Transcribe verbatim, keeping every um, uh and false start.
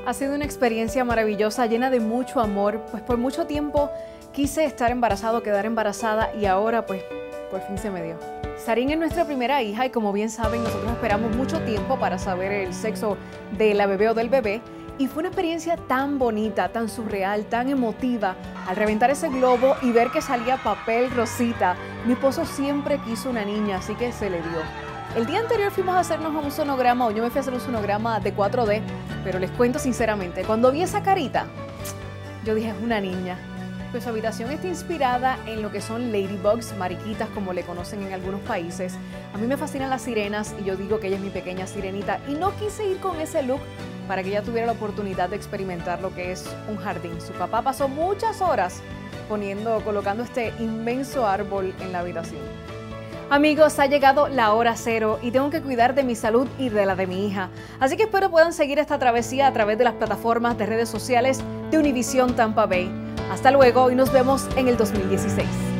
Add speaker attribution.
Speaker 1: Ha sido una experiencia maravillosa, llena de mucho amor, pues por mucho tiempo quise estar embarazado, quedar embarazada y ahora pues por fin se me dio. Sarín es nuestra primera hija y como bien saben nosotros esperamos mucho tiempo para saber el sexo de la bebé o del bebé y fue una experiencia tan bonita, tan surreal, tan emotiva al reventar ese globo y ver que salía papel rosita. Mi esposo siempre quiso una niña, así que se le dio. El día anterior fuimos a hacernos un sonograma, o yo me fui a hacer un sonograma de cuatro D, pero les cuento sinceramente, cuando vi esa carita, yo dije, es una niña. Pues su habitación está inspirada en lo que son ladybugs, mariquitas, como le conocen en algunos países. A mí me fascinan las sirenas y yo digo que ella es mi pequeña sirenita y no quise ir con ese look para que ella tuviera la oportunidad de experimentar lo que es un jardín. Su papá pasó muchas horas poniendo, colocando este inmenso árbol en la habitación. Amigos, ha llegado la hora cero y tengo que cuidar de mi salud y de la de mi hija. Así que espero puedan seguir esta travesía a través de las plataformas de redes sociales de Univisión Tampa Bay. Hasta luego y nos vemos en el dos mil dieciséis.